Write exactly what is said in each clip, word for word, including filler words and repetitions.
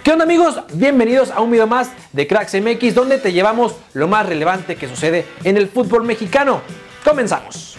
¿Qué onda, amigos? Bienvenidos a un video más de Cracks M X, donde te llevamos lo más relevante que sucede en el fútbol mexicano. Comenzamos.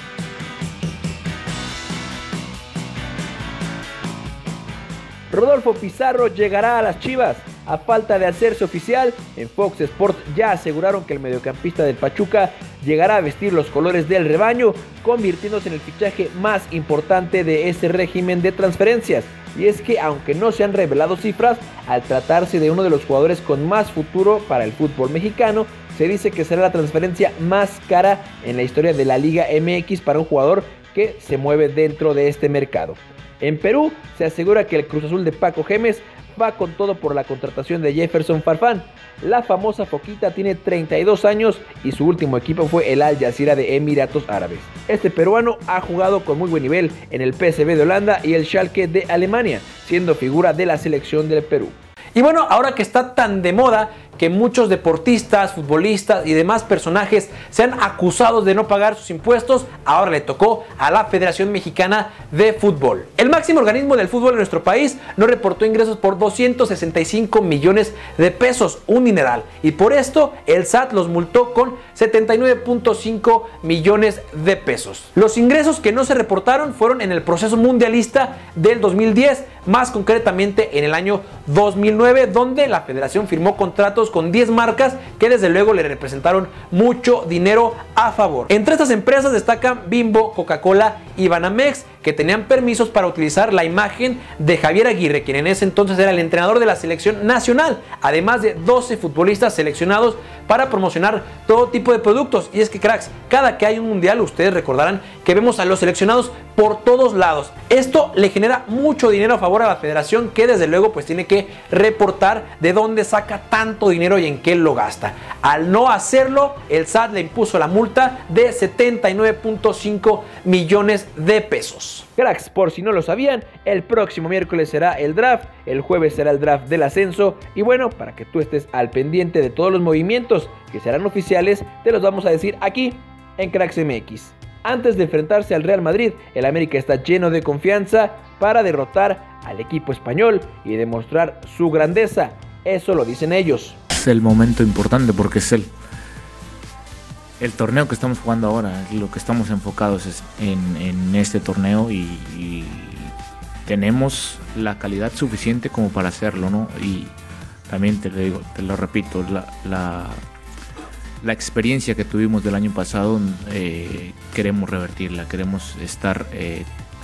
Rodolfo Pizarro llegará a las Chivas. A falta de hacerse oficial, en Fox Sports ya aseguraron que el mediocampista del Pachuca llegará a vestir los colores del rebaño, convirtiéndose en el fichaje más importante de este régimen de transferencias. Y es que, aunque no se han revelado cifras, al tratarse de uno de los jugadores con más futuro para el fútbol mexicano, se dice que será la transferencia más cara en la historia de la Liga M X para un jugador que se mueve dentro de este mercado. En Perú se asegura que el Cruz Azul de Paco Gémez va con todo por la contratación de Jefferson Farfán. La famosa Foquita tiene treinta y dos años y su último equipo fue el Al Jazeera de Emiratos Árabes. Este peruano ha jugado con muy buen nivel en el P S V de Holanda y el Schalke de Alemania, siendo figura de la selección del Perú. Y bueno, ahora que está tan de moda que muchos deportistas, futbolistas y demás personajes sean acusados de no pagar sus impuestos, ahora le tocó a la Federación Mexicana de Fútbol. El máximo organismo del fútbol en nuestro país no reportó ingresos por doscientos sesenta y cinco millones de pesos, un dineral, y por esto el S A T los multó con setenta y nueve punto cinco millones de pesos. Los ingresos que no se reportaron fueron en el proceso mundialista del dos mil diez, más concretamente en el año dos mil nueve, donde la federación firmó contratos con diez marcas que desde luego le representaron mucho dinero a favor. Entre estas empresas destacan Bimbo, Coca-Cola y Banamex, que tenían permisos para utilizar la imagen de Javier Aguirre, quien en ese entonces era el entrenador de la selección nacional, además de doce futbolistas seleccionados para promocionar todo tipo de productos. Y es que, cracks, cada que hay un mundial, ustedes recordarán que vemos a los seleccionados por todos lados. Esto le genera mucho dinero a favor a la federación, que desde luego pues tiene que reportar de dónde saca tanto dinero y en qué lo gasta. Al no hacerlo, el S A T le impuso la multa de setenta y nueve punto cinco millones de pesos. Cracks, por si no lo sabían, el próximo miércoles será el draft, el jueves será el draft del ascenso, y bueno, para que tú estés al pendiente de todos los movimientos que serán oficiales, te los vamos a decir aquí en Cracks M X. Antes de enfrentarse al Real Madrid, el América está lleno de confianza para derrotar al equipo español y demostrar su grandeza. Eso lo dicen ellos. Es el momento importante porque es el, el torneo que estamos jugando ahora. Lo que estamos enfocados es en, en este torneo y, y tenemos la calidad suficiente como para hacerlo, ¿no? Y también te lo digo, te lo repito, la... la La experiencia que tuvimos del año pasado eh, queremos revertirla, queremos estar eh,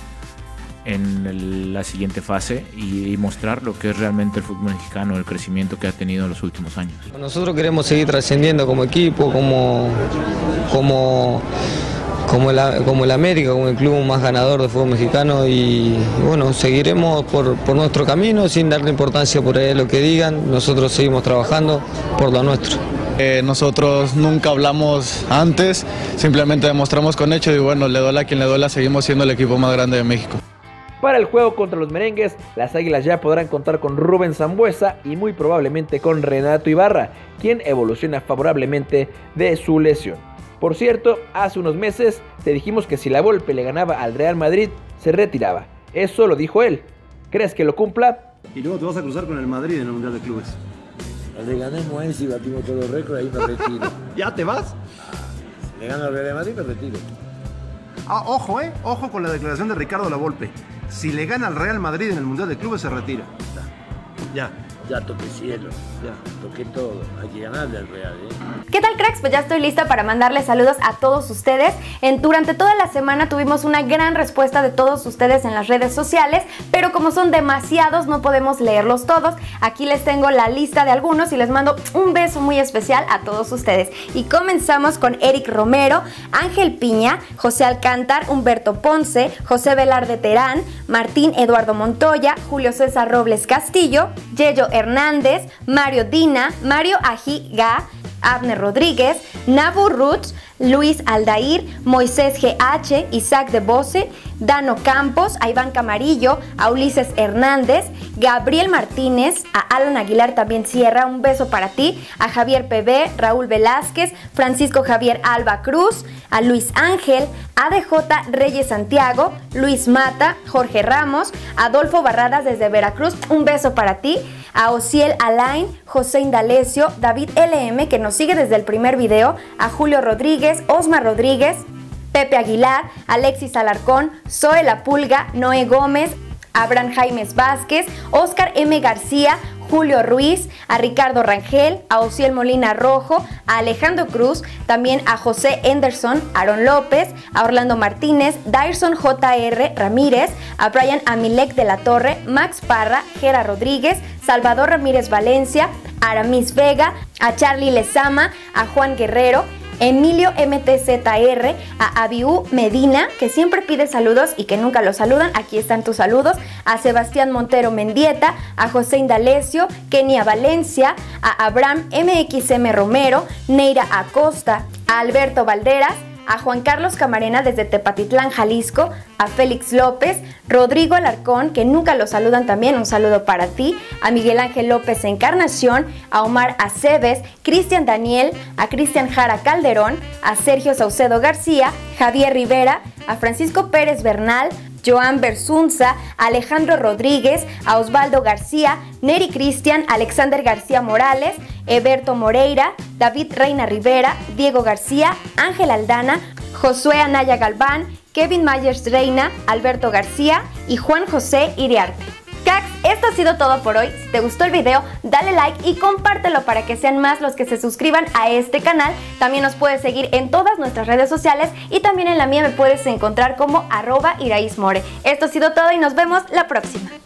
en el, la siguiente fase y, y mostrar lo que es realmente el fútbol mexicano, el crecimiento que ha tenido en los últimos años. Nosotros queremos seguir trascendiendo como equipo, como, como, como, el, como el América, como el club más ganador de fútbol mexicano, y bueno, seguiremos por, por nuestro camino sin darle importancia por ahí lo que digan. Nosotros seguimos trabajando por lo nuestro. Eh, nosotros nunca hablamos antes, simplemente demostramos con hechos y bueno, le duela a quien le duela, seguimos siendo el equipo más grande de México. Para el juego contra los merengues, las Águilas ya podrán contar con Rubén Sambueza y muy probablemente con Renato Ibarra, quien evoluciona favorablemente de su lesión. Por cierto, hace unos meses te dijimos que si la Volpe le ganaba al Real Madrid, se retiraba. Eso lo dijo él. ¿Crees que lo cumpla? Y luego te vas a cruzar con el Madrid en el Mundial de Clubes. Le ganemos a él, si batimos todos los récords, ahí me retiro. ¿Ya te vas? Ah, le gano al Real Madrid, me retiro. Ah, ojo, eh, ojo con la declaración de Ricardo Lavolpe. Si le gana al Real Madrid en el Mundial de Clubes, se retira. Ya. Ya toqué cielo, ya toqué todo. Hay que ganarle al Real, ¿eh? ¿Qué tal, cracks? Pues ya estoy lista para mandarles saludos a todos ustedes. En, durante toda la semana tuvimos una gran respuesta de todos ustedes en las redes sociales, pero como son demasiados no podemos leerlos todos. Aquí les tengo la lista de algunos y les mando un beso muy especial a todos ustedes. Y comenzamos con Eric Romero, Ángel Piña, José Alcántar, Humberto Ponce, José Velarde Terán, Martín Eduardo Montoya, Julio César Robles Castillo, Yeyo Hernández, Mario Dina, Mario Ajiga, Abner Rodríguez, Nabu Roots, Luis Aldair, Moisés G H, Isaac de Bose, Dano Campos, a Iván Camarillo, a Ulises Hernández, Gabriel Martínez, a Alan Aguilar también Sierra, un beso para ti, a Javier P B, Raúl Velázquez, Francisco Javier Alba Cruz, a Luis Ángel, a D J Reyes Santiago, Luis Mata, Jorge Ramos, Adolfo Barradas desde Veracruz, un beso para ti, a Ociel Alain, José Indalecio, David L M, que nos sigue desde el primer video, a Julio Rodríguez, Osmar Rodríguez, Pepe Aguilar, Alexis Alarcón, Zoe La Pulga, Noé Gómez, Abraham Jaimes Vázquez, Oscar M. García, Julio Ruiz, a Ricardo Rangel, a Ociel Molina Rojo, a Alejandro Cruz, también a José Henderson, Aaron López, a Orlando Martínez, Dyson J R Ramírez, a Brian Amilek de la Torre, Max Parra, Gera Rodríguez, Salvador Ramírez Valencia, a Aramis Vega, a Charlie Lezama, a Juan Guerrero, Emilio M T Z R, a Abiú Medina, que siempre pide saludos y que nunca los saludan, aquí están tus saludos, a Sebastián Montero Mendieta, a José Indalecio, Kenia Valencia, a Abraham M X M Romero, Neira Acosta, a Alberto Valderas, a Juan Carlos Camarena desde Tepatitlán, Jalisco, a Félix López, Rodrigo Alarcón, que nunca lo saludan también, un saludo para ti, a Miguel Ángel López Encarnación, a Omar Aceves, Cristian Daniel, a Cristian Jara Calderón, a Sergio Saucedo García, Javier Rivera, a Francisco Pérez Bernal, Joan Bersunza, Alejandro Rodríguez, a Osvaldo García, Neri Cristian, Alexander García Morales, Eberto Moreira, David Reina Rivera, Diego García, Ángel Aldana, Josué Anaya Galván, Kevin Myers Reina, Alberto García y Juan José Iriarte. Cracks, esto ha sido todo por hoy. Si te gustó el video, dale like y compártelo para que sean más los que se suscriban a este canal. También nos puedes seguir en todas nuestras redes sociales y también en la mía me puedes encontrar como arroba Iraíz More. Esto ha sido todo y nos vemos la próxima.